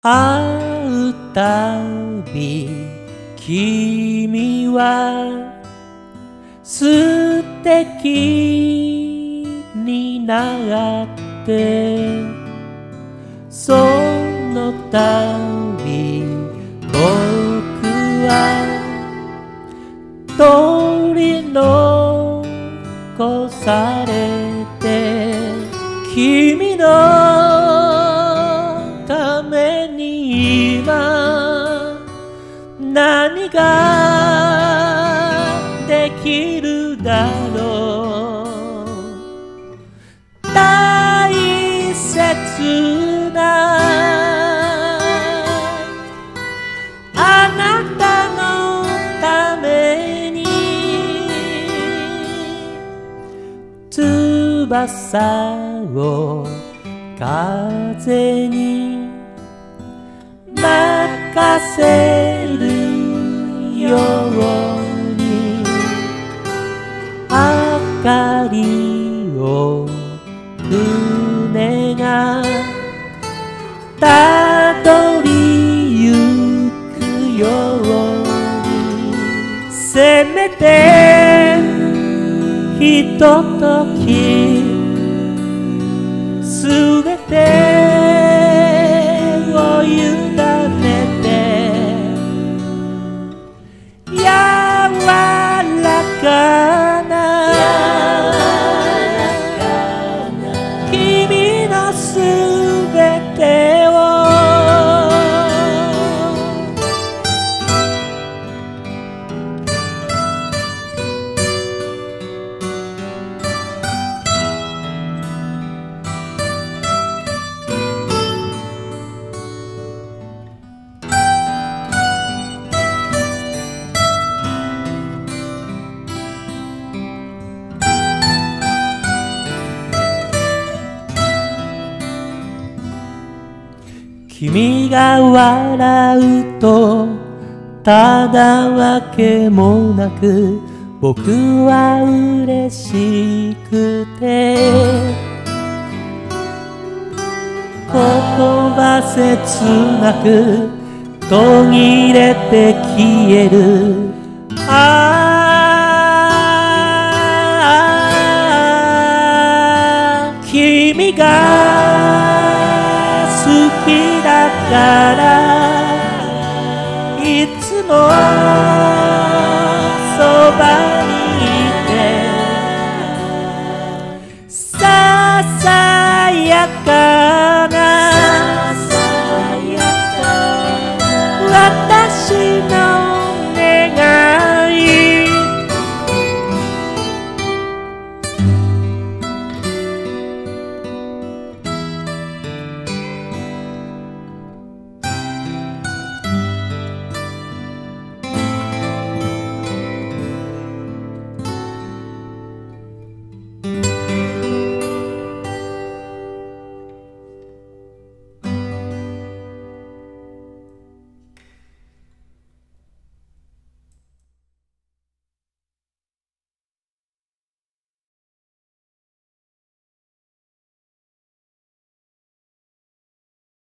会うたび君は素敵になってそのたび僕は取り残されて君のために今何ができるだろう大切なあなたのために翼を風に任せるように明かりを船がたどりゆくようにせめてひとときすべてを委ねて柔らかな君のすべてを君が笑うとただわけもなく僕は嬉しくて言葉切なく途切れて消える君が好きだからいつもそばに